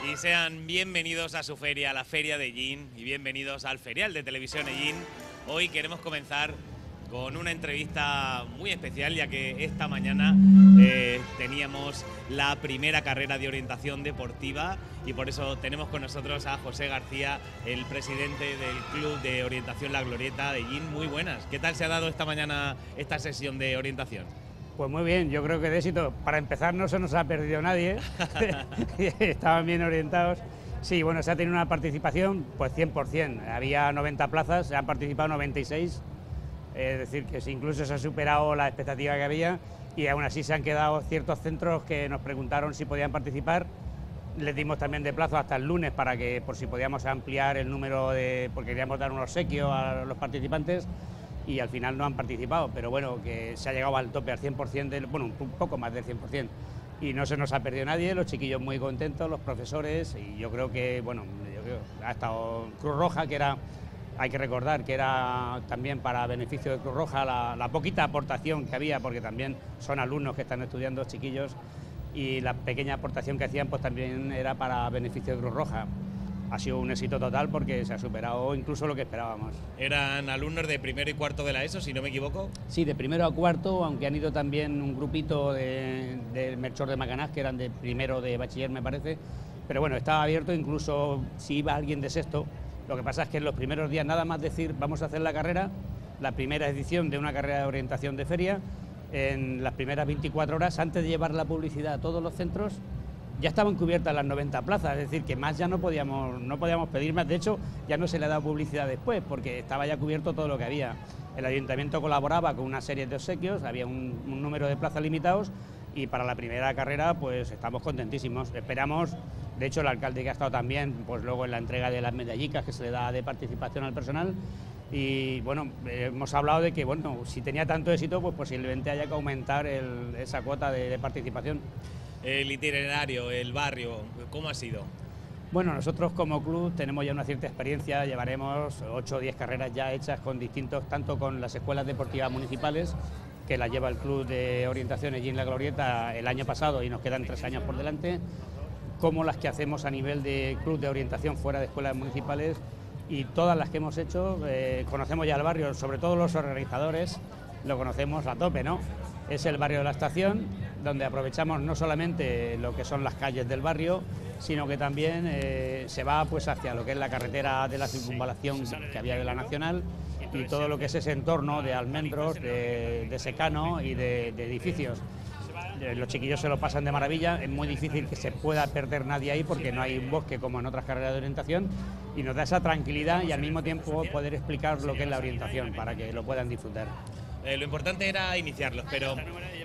Y sean bienvenidos a su feria, a la Feria de Ellín, y bienvenidos al Ferial de Televisión Ellín. Hoy queremos comenzar con una entrevista muy especial, ya que esta mañana teníamos la primera carrera de orientación deportiva y por eso tenemos con nosotros a José García, el presidente del Club de Orientación La Glorieta de Ellín. Muy buenas. ¿Qué tal se ha dado esta mañana esta sesión de orientación? Pues muy bien, yo creo que de éxito. Para empezar, no se nos ha perdido nadie, estaban bien orientados. Sí, bueno, se ha tenido una participación, pues 100%. Había 90 plazas, se han participado 96, es decir, que incluso se ha superado la expectativa que había y aún así se han quedado ciertos centros que nos preguntaron si podían participar. Les dimos también de plazo hasta el lunes para que, por si podíamos ampliar el número porque queríamos dar un obsequio a los participantes. Y al final no han participado, pero bueno, que se ha llegado al tope al 100%, bueno, un poco más del 100%, y no se nos ha perdido nadie, los chiquillos muy contentos, los profesores, y yo creo que, bueno, ha estado Cruz Roja, que era, hay que recordar que era también para beneficio de Cruz Roja la poquita aportación que había, porque también son alumnos que están estudiando, chiquillos, y la pequeña aportación que hacían pues también era para beneficio de Cruz Roja. Ha sido un éxito total porque se ha superado incluso lo que esperábamos. ¿Eran alumnos de primero y cuarto de la ESO, si no me equivoco? Sí, de primero a cuarto, aunque han ido también un grupito de Melchor de Macanaz, que eran de primero de bachiller, me parece. Pero bueno, estaba abierto incluso si iba alguien de sexto. Lo que pasa es que en los primeros días, nada más decir vamos a hacer la carrera, la primera edición de una carrera de orientación de feria, en las primeras 24 horas, antes de llevar la publicidad a todos los centros, ya estaban cubiertas las 90 plazas, es decir, que más ya no podíamos pedir más. De hecho, ya no se le ha dado publicidad después, porque estaba ya cubierto todo lo que había. El ayuntamiento colaboraba con una serie de obsequios, había un número de plazas limitados, y para la primera carrera pues estamos contentísimos. Esperamos, de hecho el alcalde que ha estado también, pues luego en la entrega de las medallicas que se le da de participación al personal, y bueno, hemos hablado de que bueno, si tenía tanto éxito, pues posiblemente haya que aumentar esa cuota de participación. El itinerario, el barrio, ¿cómo ha sido? Bueno, nosotros como club tenemos ya una cierta experiencia, llevaremos 8 o 10 carreras ya hechas con distintos, tanto con las escuelas deportivas municipales, que las lleva el Club de Orientación allí en La Glorieta el año pasado y nos quedan 3 años por delante, como las que hacemos a nivel de club de orientación fuera de escuelas municipales, y todas las que hemos hecho, conocemos ya el barrio, sobre todo los organizadores, lo conocemos a tope, ¿no? Es el barrio de la Estación, donde aprovechamos no solamente lo que son las calles del barrio, sino que también se va pues hacia lo que es la carretera de la circunvalación que había de la Nacional y todo lo que es ese entorno de almendros, de secano y de edificios. Los chiquillos se lo pasan de maravilla, es muy difícil que se pueda perder nadie ahí porque no hay un bosque como en otras carreras de orientación, y nos da esa tranquilidad y al mismo tiempo poder explicar lo que es la orientación para que lo puedan disfrutar. Lo importante era iniciarlos, pero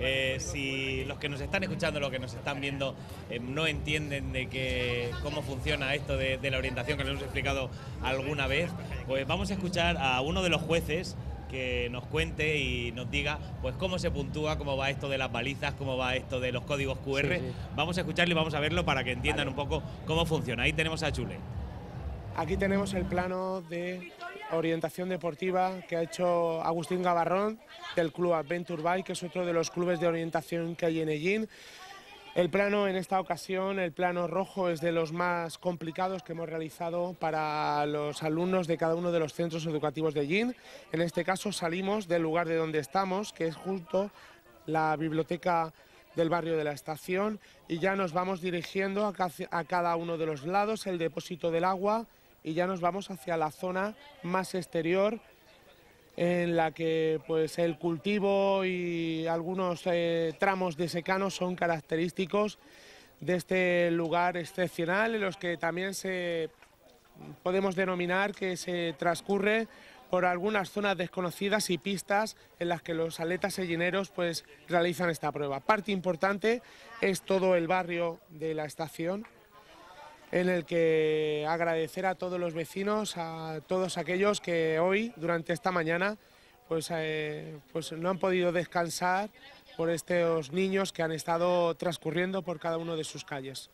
si los que nos están escuchando, los que nos están viendo, no entienden de cómo funciona esto de la orientación, que lo hemos explicado alguna vez, pues vamos a escuchar a uno de los jueces que nos cuente y nos diga pues cómo se puntúa, cómo va esto de las balizas, cómo va esto de los códigos QR. Sí, sí. Vamos a escucharlo y vamos a verlo para que entiendan un poco cómo funciona. Ahí tenemos a Chule. Aquí tenemos el plano de orientación deportiva que ha hecho Agustín Gavarrón del Club Adventure Bike, que es otro de los clubes de orientación que hay en Ellín. El plano en esta ocasión, el plano rojo, es de los más complicados que hemos realizado para los alumnos de cada uno de los centros educativos de Ellín. En este caso salimos del lugar de donde estamos, que es justo la biblioteca del barrio de la Estación, y ya nos vamos dirigiendo a cada uno de los lados, el depósito del agua, y ya nos vamos hacia la zona más exterior, en la que pues el cultivo y algunos tramos de secano son característicos de este lugar excepcional, en los que también podemos denominar que se transcurre por algunas zonas desconocidas y pistas en las que los atletas ellineros pues realizan esta prueba. Parte importante es todo el barrio de la Estación, en el que agradecer a todos los vecinos, a todos aquellos que hoy, durante esta mañana, pues no han podido descansar por estos niños que han estado transcurriendo por cada uno de sus calles.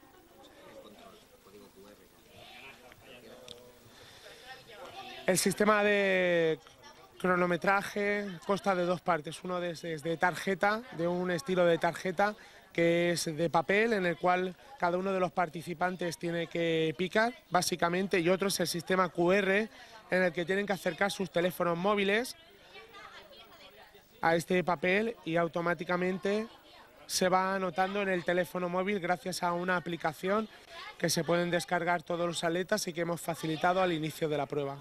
El sistema de cronometraje consta de 2 partes, uno desde tarjeta, de un estilo de tarjeta, que es de papel, en el cual cada uno de los participantes tiene que picar, básicamente, y otro es el sistema QR, en el que tienen que acercar sus teléfonos móviles a este papel y automáticamente se va anotando en el teléfono móvil gracias a una aplicación que se pueden descargar todos los atletas y que hemos facilitado al inicio de la prueba.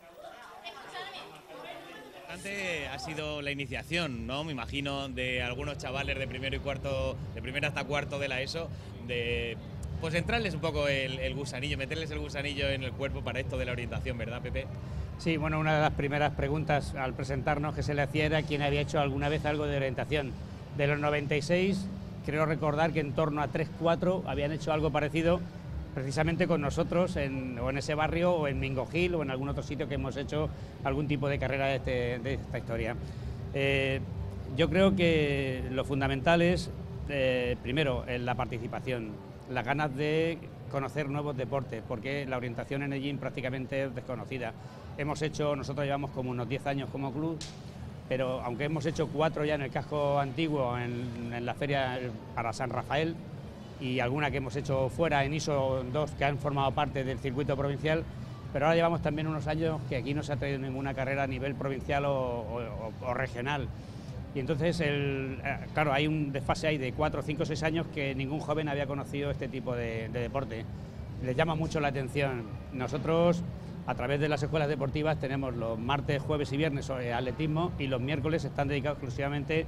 Ha sido la iniciación, ¿no? Me imagino, de algunos chavales de primero y cuarto, de primero hasta cuarto de la ESO, de pues entrarles un poco el gusanillo, meterles el gusanillo en el cuerpo para esto de la orientación, ¿verdad, Pepe? Sí, bueno, una de las primeras preguntas al presentarnos que se le hacía era quién había hecho alguna vez algo de orientación. De los 96, creo recordar que en torno a 3-4 habían hecho algo parecido precisamente con nosotros o en ese barrio o en Mingo Hill o en algún otro sitio que hemos hecho algún tipo de carrera de esta historia. Yo creo que lo fundamental es, primero, la participación, las ganas de conocer nuevos deportes, porque la orientación en Ellín prácticamente es desconocida. Nosotros llevamos como unos 10 años como club, pero aunque hemos hecho 4 ya en el casco antiguo, en la feria para San Rafael, y alguna que hemos hecho fuera en ISO 2 que han formado parte del circuito provincial, pero ahora llevamos también unos años que aquí no se ha traído ninguna carrera a nivel provincial o regional. Y entonces, claro, hay un desfase ahí de 4, 5, 6 años que ningún joven había conocido este tipo de deporte. Les llama mucho la atención. Nosotros, a través de las escuelas deportivas, tenemos los martes, jueves y viernes atletismo, y los miércoles están dedicados exclusivamente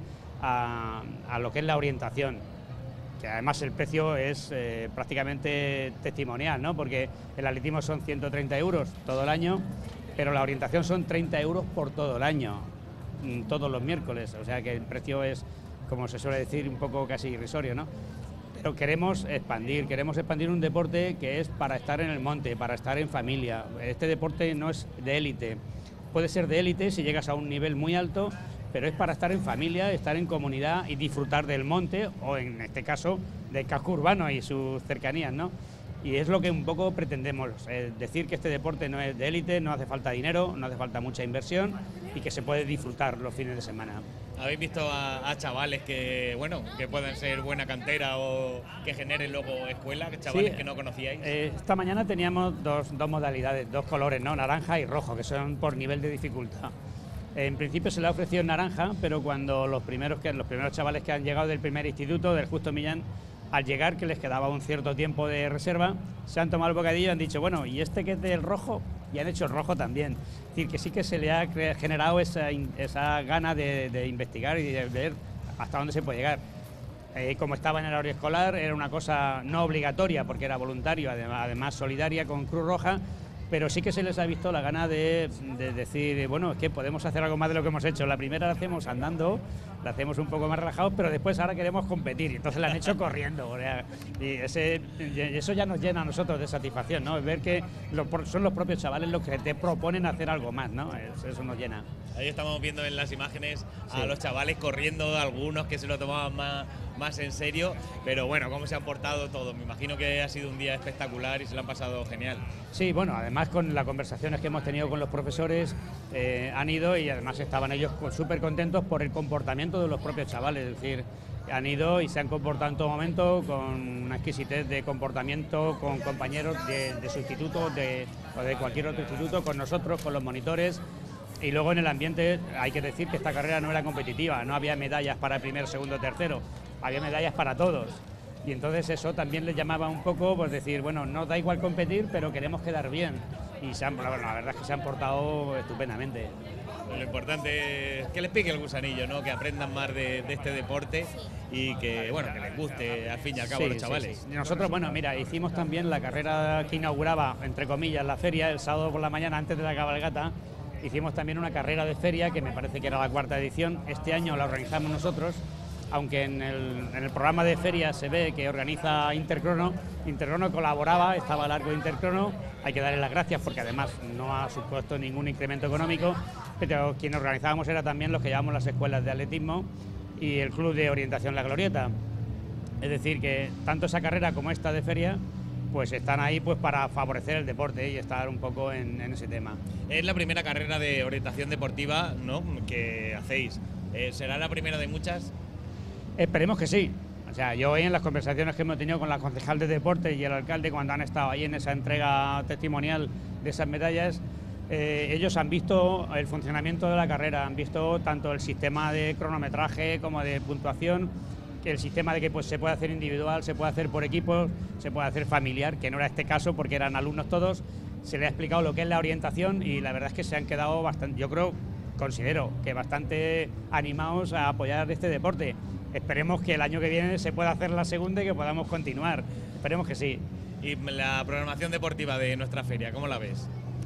a lo que es la orientación, que además el precio es prácticamente testimonial, ¿no? Porque el atletismo son 130 euros todo el año, pero la orientación son 30 euros por todo el año, todos los miércoles, o sea que el precio es, como se suele decir, un poco casi irrisorio, ¿no? Pero queremos expandir un deporte que es para estar en el monte, para estar en familia. Este deporte no es de élite, puede ser de élite si llegas a un nivel muy alto, pero es para estar en familia, estar en comunidad y disfrutar del monte, o en este caso del casco urbano y sus cercanías, ¿no? Y es lo que un poco pretendemos, decir que este deporte no es de élite, no hace falta dinero, no hace falta mucha inversión y que se puede disfrutar los fines de semana. ¿Habéis visto a chavales que pueden ser buena cantera o que generen luego escuela, chavales que no conocíais? Esta mañana teníamos dos modalidades, 2 colores, ¿no? Naranja y rojo, que son por nivel de dificultad. En principio se le ha ofrecido naranja, pero cuando los primeros chavales que han llegado del primer instituto, del Justo Millán, al llegar, que les quedaba un cierto tiempo de reserva, se han tomado el bocadillo y han dicho, bueno, ¿y este que es del rojo? Y han hecho el rojo también. Es decir, que sí que se le ha generado esa gana de investigar y de ver hasta dónde se puede llegar. Como estaba en el horario escolar, era una cosa no obligatoria, porque era voluntario, además solidaria con Cruz Roja, pero sí que se les ha visto la gana de decir, bueno, es que podemos hacer algo más de lo que hemos hecho. La primera la hacemos andando, la hacemos un poco más relajados, pero después ahora queremos competir, y entonces la han hecho corriendo. O sea, y eso ya nos llena a nosotros de satisfacción, ¿no? Ver que son los propios chavales los que te proponen hacer algo más, ¿no? Eso nos llena. Ahí estamos viendo en las imágenes a los chavales corriendo, algunos que se lo tomaban más en serio, pero bueno, cómo se han portado todos. Me imagino que ha sido un día espectacular y se lo han pasado genial. Sí, bueno, además con las conversaciones que hemos tenido con los profesores, han ido y además estaban ellos súper contentos por el comportamiento de los propios chavales, es decir, han ido y se han comportado en todo momento con una exquisitez de comportamiento con compañeros de su instituto o de cualquier otro instituto, con nosotros, con los monitores. Y luego en el ambiente hay que decir que esta carrera no era competitiva, no había medallas para el primero, segundo, tercero, había medallas para todos. Y entonces eso también les llamaba un poco, pues decir, bueno, no da igual competir, pero queremos quedar bien. Y la verdad es que se han portado estupendamente. Lo importante es que les pique el gusanillo, ¿no? Que aprendan más de este deporte y que, bueno, que les guste al fin y al cabo a los chavales. Sí. Nosotros, bueno, mira, hicimos también la carrera que inauguraba, entre comillas, la feria, el sábado por la mañana antes de la cabalgata. Hicimos también una carrera de feria, que me parece que era la 4ª edición. Este año la organizamos nosotros, aunque en el programa de feria se ve que organiza Intercrono. Intercrono colaboraba, estaba a largo Intercrono, hay que darle las gracias porque además no ha supuesto ningún incremento económico, pero quien organizábamos era también los que llevamos las escuelas de atletismo y el Club de Orientación La Glorieta. Es decir, que tanto esa carrera como esta de feria pues están ahí pues para favorecer el deporte y estar un poco en ese tema. Es la primera carrera de orientación deportiva, ¿no?, que hacéis. ¿Será la primera de muchas? Esperemos que sí. O sea, yo hoy en las conversaciones que hemos tenido con la concejal de deporte y el alcalde cuando han estado ahí en esa entrega testimonial de esas medallas, ellos han visto el funcionamiento de la carrera, han visto tanto el sistema de cronometraje como de puntuación, que el sistema de que pues, se puede hacer individual, se puede hacer por equipos, se puede hacer familiar, que no era este caso porque eran alumnos todos. Se les ha explicado lo que es la orientación y la verdad es que se han quedado bastante, yo considero que bastante animados a apoyar este deporte. Esperemos que el año que viene se pueda hacer la segunda y que podamos continuar. Esperemos que sí. Y la programación deportiva de nuestra feria, ¿cómo la ves?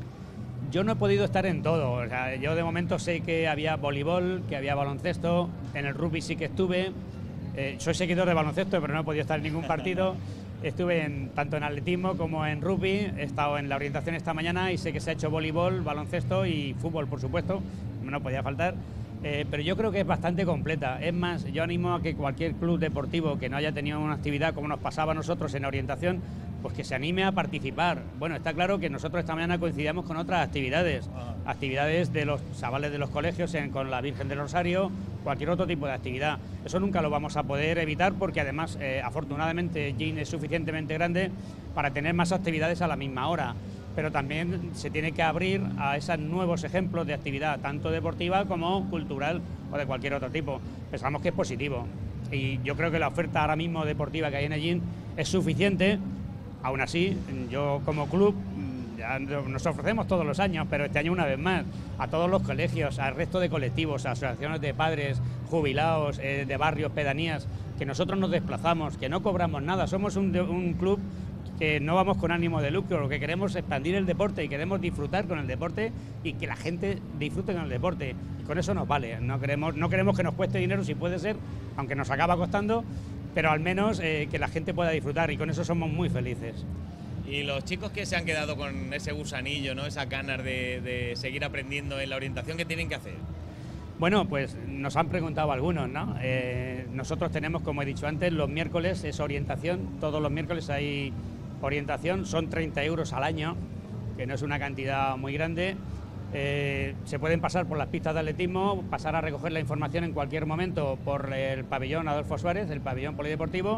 Yo no he podido estar en todo. O sea, yo de momento sé que había voleibol, que había baloncesto, en el rugby sí que estuve. Soy seguidor de baloncesto, pero no he podido estar en ningún partido. Estuve tanto en atletismo como en rugby, he estado en la orientación esta mañana y sé que se ha hecho voleibol, baloncesto y fútbol, por supuesto, no podía faltar. Pero yo creo que es bastante completa. Es más, yo animo a que cualquier club deportivo que no haya tenido una actividad como nos pasaba a nosotros en orientación, pues que se anime a participar. Bueno, está claro que nosotros esta mañana coincidimos con otras actividades, actividades de los chavales de los colegios con la Virgen del Rosario, cualquier otro tipo de actividad. Eso nunca lo vamos a poder evitar porque además, afortunadamente, Jin es suficientemente grande para tener más actividades a la misma hora. Pero también se tiene que abrir a esos nuevos ejemplos de actividad, tanto deportiva como cultural o de cualquier otro tipo. Pensamos que es positivo y yo creo que la oferta ahora mismo deportiva que hay en Ellín es suficiente. Aún así, yo como club ya nos ofrecemos todos los años, pero este año una vez más, a todos los colegios, al resto de colectivos, a asociaciones de padres, jubilados, de barrios, pedanías, que nosotros nos desplazamos, que no cobramos nada, somos un club que no vamos con ánimo de lucro, lo que queremos es expandir el deporte y queremos disfrutar con el deporte y que la gente disfrute con el deporte. Y con eso nos vale, no queremos que nos cueste dinero si puede ser, aunque nos acaba costando, pero al menos que la gente pueda disfrutar y con eso somos muy felices. Y los chicos que se han quedado con ese gusanillo, ¿no? Esas ganas de seguir aprendiendo en la orientación, ¿qué tienen que hacer? Bueno, pues nos han preguntado algunos, ¿no? Nosotros tenemos, como he dicho antes, los miércoles es orientación, todos los miércoles hay orientación, son 30 euros al año, que no es una cantidad muy grande. Se pueden pasar por las pistas de atletismo, pasar a recoger la información en cualquier momento por el pabellón Adolfo Suárez, el pabellón polideportivo,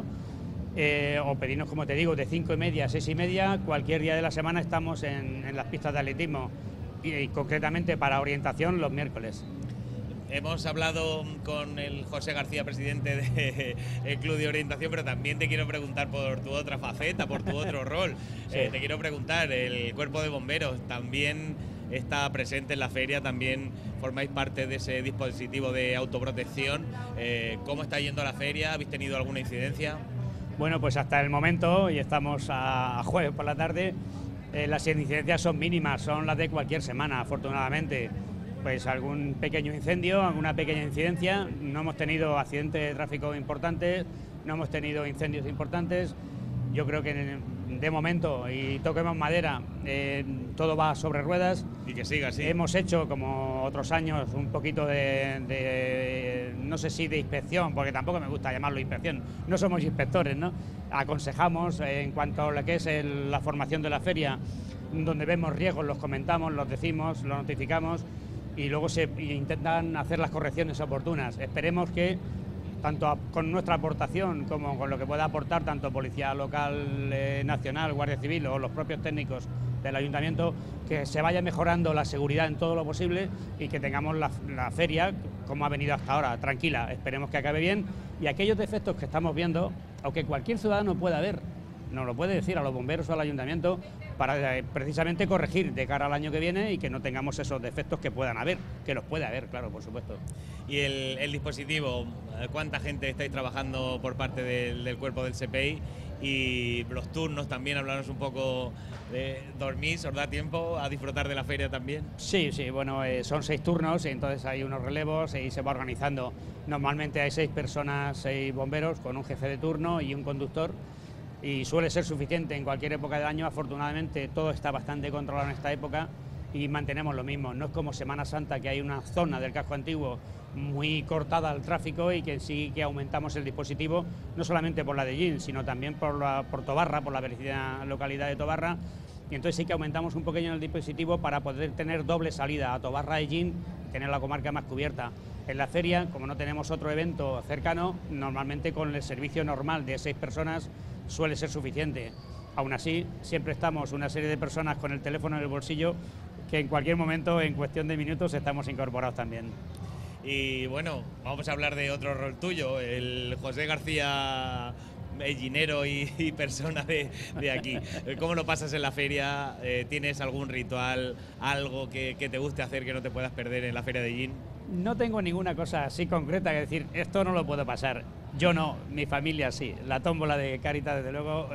o pedirnos, como te digo, de 5:30 a 6:30, cualquier día de la semana estamos en las pistas de atletismo y concretamente para orientación los miércoles. Hemos hablado con el José García, presidente del Club de Orientación, pero también te quiero preguntar por tu otra faceta, por tu otro rol. Sí. Te quiero preguntar, el Cuerpo de Bomberos también está presente en la feria, también formáis parte de ese dispositivo de autoprotección. ¿Cómo está yendo la feria? ¿Habéis tenido alguna incidencia? Bueno, pues hasta el momento, y estamos a jueves por la tarde, las incidencias son mínimas, son las de cualquier semana, afortunadamente. Pues algún pequeño incendio, alguna pequeña incidencia, no hemos tenido accidentes de tráfico importantes, no hemos tenido incendios importantes. Yo creo que de momento, y toquemos madera, todo va sobre ruedas. Y que siga así. Hemos hecho, como otros años, un poquito no sé si de inspección, porque tampoco me gusta llamarlo inspección, no somos inspectores, ¿no? Aconsejamos en cuanto a lo que es la formación de la feria, donde vemos riesgos, los comentamos, los decimos, los notificamos y luego se intentan hacer las correcciones oportunas. Esperemos que tanto con nuestra aportación como con lo que pueda aportar tanto Policía Local, Nacional, Guardia Civil o los propios técnicos del Ayuntamiento, que se vaya mejorando la seguridad en todo lo posible y que tengamos la feria como ha venido hasta ahora, tranquila. Esperemos que acabe bien y aquellos defectos que estamos viendo, aunque cualquier ciudadano pueda ver, nos lo puede decir a los bomberos o al ayuntamiento para precisamente corregir de cara al año que viene y que no tengamos esos defectos que puedan haber, que los puede haber, claro, por supuesto. Y el dispositivo, ¿cuánta gente estáis trabajando por parte del cuerpo del CPI? Y los turnos también, hablarnos un poco de dormir, ¿os da tiempo a disfrutar de la feria también? Sí, bueno, son 6 turnos y entonces hay unos relevos y se va organizando. Normalmente hay 6 personas, 6 bomberos con un jefe de turno y un conductor. Y suele ser suficiente en cualquier época del año. Afortunadamente todo está bastante controlado en esta época y mantenemos lo mismo. No es como Semana Santa, que hay una zona del casco antiguo muy cortada al tráfico y que sí que aumentamos el dispositivo, no solamente por la de Ellín, sino también por Tobarra, por la vecina localidad de Tobarra, y entonces sí que aumentamos un poquillo el dispositivo para poder tener doble salida a Tobarra y Ellín, tener la comarca más cubierta. En la feria, como no tenemos otro evento cercano, normalmente con el servicio normal de 6 personas suele ser suficiente. Aún así, siempre estamos una serie de personas con el teléfono en el bolsillo que en cualquier momento, en cuestión de minutos, estamos incorporados también. Y bueno, vamos a hablar de otro rol tuyo, el José García, gallinero y persona de aquí. ¿Cómo lo pasas en la feria? ¿Tienes algún ritual, algo que te guste hacer que no te puedas perder en la feria de Ellín? No tengo ninguna cosa así concreta que decir, esto no lo puedo pasar. Yo no, mi familia sí. La tómbola de Cáritas, desde luego,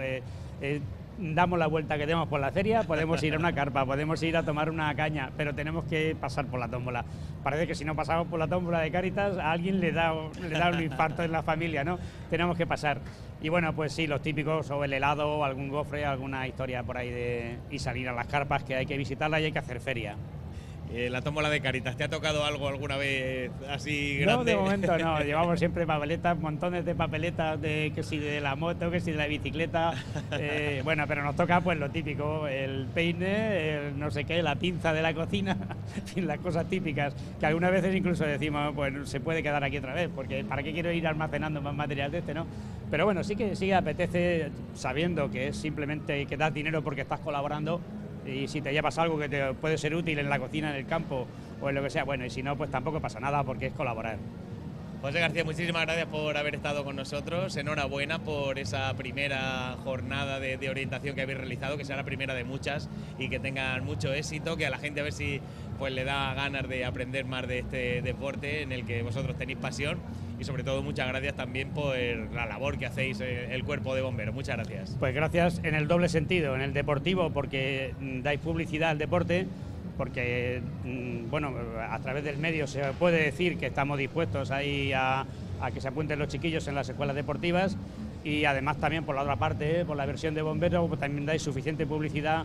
damos la vuelta que demos por la feria, podemos ir a una carpa, podemos ir a tomar una caña, pero tenemos que pasar por la tómbola. Parece que si no pasamos por la tómbola de Cáritas, a alguien le da un infarto en la familia, ¿no? Tenemos que pasar. Y bueno, pues sí, los típicos, o el helado, o algún gofre, alguna historia por ahí y salir a las carpas, que hay que visitarlas y hay que hacer feria. La tómbola de Cáritas, ¿te ha tocado algo alguna vez así grande? No, de momento no, llevamos siempre papeletas, montones de papeletas, que si de la moto, que si de la bicicleta, bueno, pero nos toca pues lo típico, el peine, el no sé qué, la pinza de la cocina, en fin, las cosas típicas, que algunas veces incluso decimos, pues se puede quedar aquí otra vez, porque ¿para qué quiero ir almacenando más material de este, no? Pero bueno, sí que apetece, sabiendo que es simplemente que das dinero porque estás colaborando, y si te llevas algo que te puede ser útil en la cocina, en el campo o en lo que sea, bueno, y si no, pues tampoco pasa nada porque es colaborar. José García, muchísimas gracias por haber estado con nosotros. Enhorabuena por esa primera jornada de orientación que habéis realizado, que sea la primera de muchas y que tengan mucho éxito, que a la gente a ver si pues le da ganas de aprender más de este deporte en el que vosotros tenéis pasión, y sobre todo muchas gracias también por la labor que hacéis el cuerpo de bomberos. Muchas gracias. Pues gracias en el doble sentido, en el deportivo porque dais publicidad al deporte, porque bueno, a través del medio se puede decir que estamos dispuestos ahí a que se apunten los chiquillos en las escuelas deportivas, y además también por la otra parte, por la versión de bomberos, pues también dais suficiente publicidad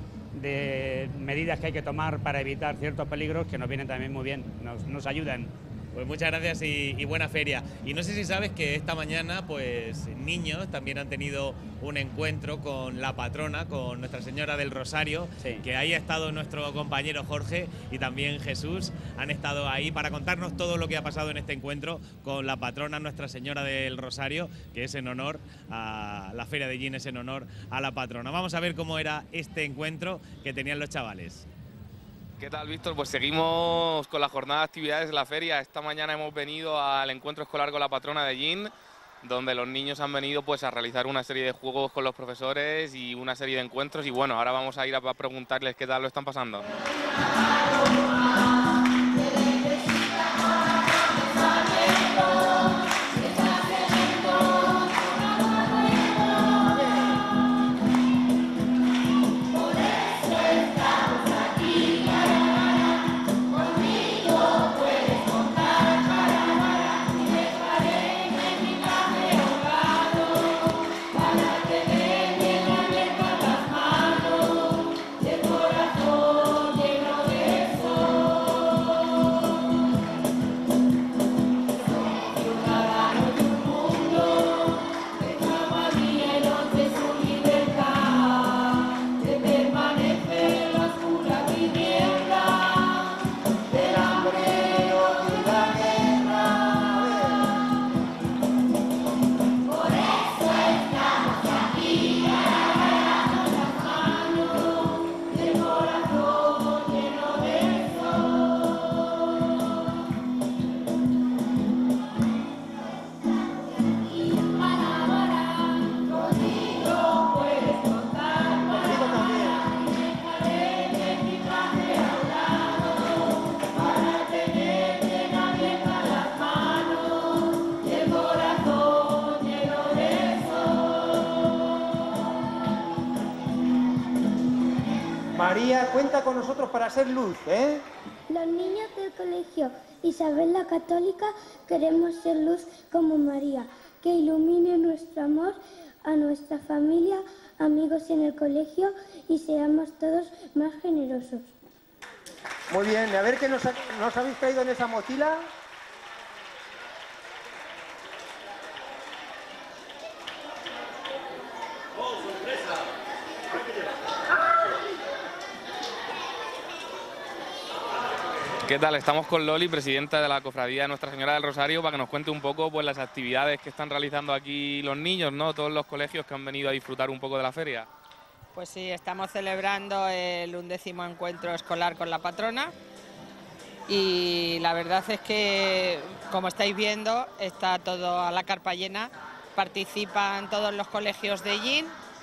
de medidas que hay que tomar para evitar ciertos peligros que nos vienen también muy bien, nos ayudan. Pues muchas gracias y buena feria. Y no sé si sabes que esta mañana, pues niños también han tenido un encuentro con la patrona, con Nuestra Señora del Rosario, sí, que ahí ha estado nuestro compañero Jorge y también Jesús, han estado ahí para contarnos todo lo que ha pasado en este encuentro con la patrona Nuestra Señora del Rosario, que es en honor a la feria de Ellín, es en honor a la patrona. Vamos a ver cómo era este encuentro que tenían los chavales. ¿Qué tal, Víctor? Pues seguimos con la jornada de actividades de la feria. Esta mañana hemos venido al encuentro escolar con la patrona de Ellín, donde los niños han venido pues a realizar una serie de juegos con los profesores y una serie de encuentros. Y bueno, ahora vamos a ir a preguntarles qué tal lo están pasando. María, cuenta con nosotros para hacer luz, ¿eh? Los niños del colegio Isabel la Católica queremos ser luz como María, que ilumine nuestro amor a nuestra familia, amigos en el colegio y seamos todos más generosos. Muy bien, a ver qué nos habéis traído en esa mochila. ¿Qué tal? Estamos con Loli, presidenta de la Cofradía de Nuestra Señora del Rosario, para que nos cuente un poco pues, las actividades que están realizando aquí los niños, ¿no? Todos los colegios que han venido a disfrutar un poco de la feria. Pues sí, estamos celebrando el 11º encuentro escolar con la patrona y la verdad es que, como estáis viendo, está todo a la carpa llena. Participan todos los colegios de Ellín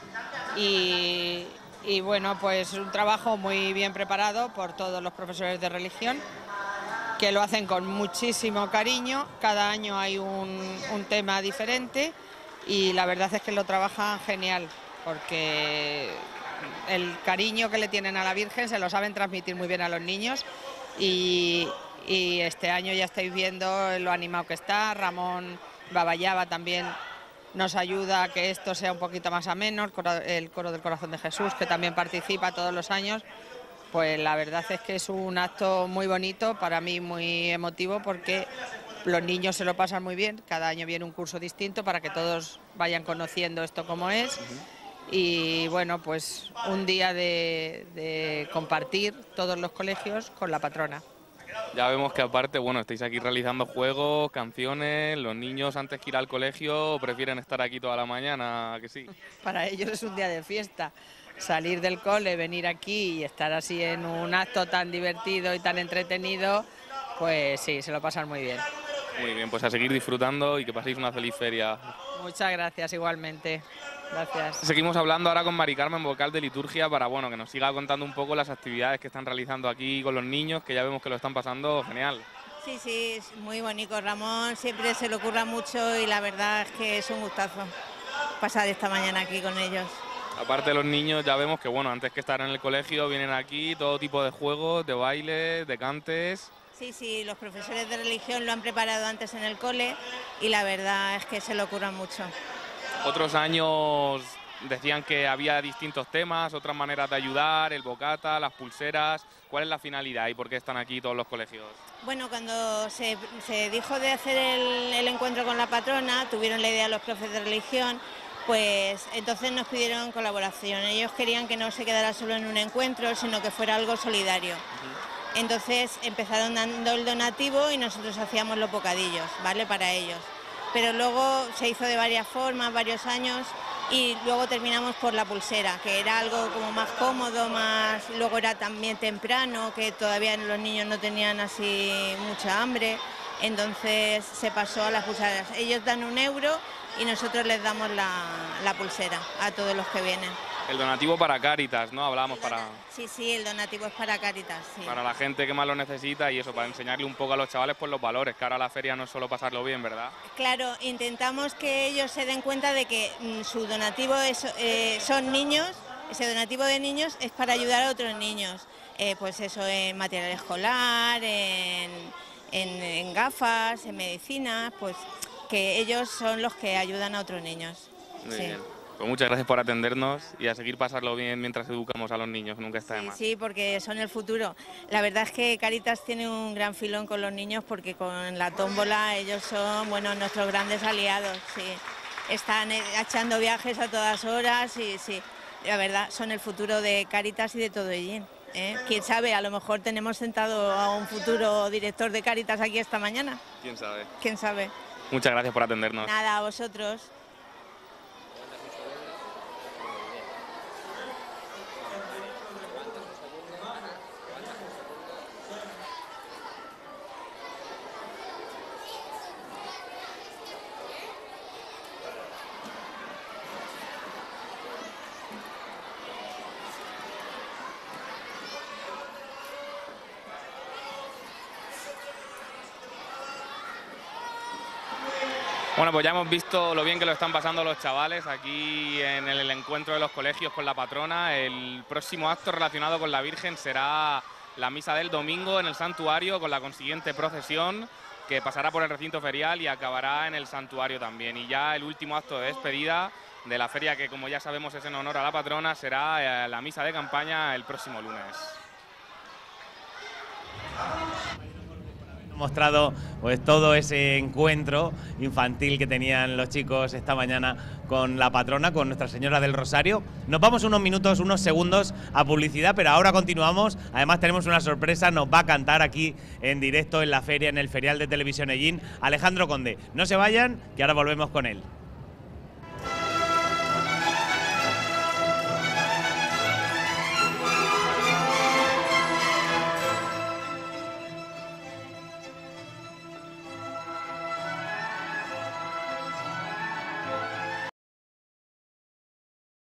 y bueno, pues un trabajo muy bien preparado por todos los profesores de religión, que lo hacen con muchísimo cariño. Cada año hay un tema diferente y la verdad es que lo trabajan genial, porque el cariño que le tienen a la Virgen se lo saben transmitir muy bien a los niños y este año ya estáis viendo lo animado que está. Ramón Babayaba también nos ayuda a que esto sea un poquito más ameno, el coro del Corazón de Jesús, que también participa todos los años. Pues la verdad es que es un acto muy bonito, para mí muy emotivo, porque los niños se lo pasan muy bien. Cada año viene un curso distinto para que todos vayan conociendo esto como es. Y bueno, pues un día de compartir todos los colegios con la patrona. Ya vemos que aparte, bueno, estáis aquí realizando juegos, canciones. Los niños antes que ir al colegio prefieren estar aquí toda la mañana, ¿a que sí? Para ellos es un día de fiesta. Salir del cole, venir aquí y estar así en un acto tan divertido y tan entretenido, pues sí, se lo pasan muy bien. Muy bien, pues a seguir disfrutando y que paséis una feliz feria. Muchas gracias, igualmente. Gracias. Seguimos hablando ahora con Mari Carmen, vocal de liturgia, para bueno, que nos siga contando un poco las actividades que están realizando aquí con los niños, que ya vemos que lo están pasando genial. Sí, sí, es muy bonito. Ramón siempre se le ocurra mucho y la verdad es que es un gustazo pasar esta mañana aquí con ellos. Aparte de los niños, ya vemos que bueno, antes que estar en el colegio vienen aquí todo tipo de juegos, de bailes, de cantes. Sí, sí, los profesores de religión lo han preparado antes en el cole y la verdad es que se le ocurran mucho. Otros años decían que había distintos temas, otras maneras de ayudar, el bocata, las pulseras. ¿Cuál es la finalidad y por qué están aquí todos los colegios? Bueno, cuando se dijo de hacer el encuentro con la patrona, tuvieron la idea los profes de religión, pues entonces nos pidieron colaboración. Ellos querían que no se quedara solo en un encuentro, sino que fuera algo solidario. Entonces empezaron dando el donativo y nosotros hacíamos los bocadillos, ¿vale? Para ellos. Pero luego se hizo de varias formas, varios años, y luego terminamos por la pulsera, que era algo como más cómodo, luego era también temprano, que todavía los niños no tenían así mucha hambre, entonces se pasó a las pulseras. Ellos dan €1 y nosotros les damos la pulsera a todos los que vienen. El donativo para Cáritas, ¿no? Hablábamos para... Sí, sí, el donativo es para Cáritas, sí. Para la gente que más lo necesita y eso, para enseñarle un poco a los chavales pues los valores, que ahora la feria no es solo pasarlo bien, ¿verdad? Claro, intentamos que ellos se den cuenta de que su donativo son niños, ese donativo de niños es para ayudar a otros niños, pues eso, en material escolar, en gafas, en medicinas, pues que ellos son los que ayudan a otros niños. Muy sí. bien. Pues muchas gracias por atendernos y a seguir pasarlo bien mientras educamos a los niños, nunca está de más. Sí, porque son el futuro. La verdad es que Cáritas tiene un gran filón con los niños porque con la tómbola ellos son, bueno, nuestros grandes aliados, sí. Están echando viajes a todas horas y sí, la verdad son el futuro de Cáritas y de todo Ellín. Quién sabe, a lo mejor tenemos sentado a un futuro director de Cáritas aquí esta mañana. ¿Quién sabe? ¿Quién sabe? Muchas gracias por atendernos. Nada, a vosotros. Bueno, pues ya hemos visto lo bien que lo están pasando los chavales aquí en el encuentro de los colegios con la patrona. El próximo acto relacionado con la Virgen será la misa del domingo en el santuario, con la consiguiente procesión que pasará por el recinto ferial y acabará en el santuario también. Y ya el último acto de despedida de la feria, que como ya sabemos es en honor a la patrona, será la misa de campaña el próximo lunes. mostrado pues todo ese encuentro infantil que tenían los chicos esta mañana con la patrona, con Nuestra Señora del Rosario. Nos vamos unos minutos, unos segundos a publicidad, pero ahora continuamos. Además tenemos una sorpresa, nos va a cantar aquí en directo en la feria, en el Ferial de Televisión Ellín, Alejandro Conde. No se vayan, que ahora volvemos con él.